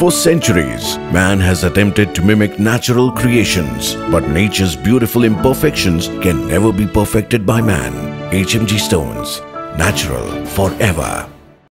For centuries, man has attempted to mimic natural creations, but nature's beautiful imperfections can never be perfected by man. HMG Stones, natural forever.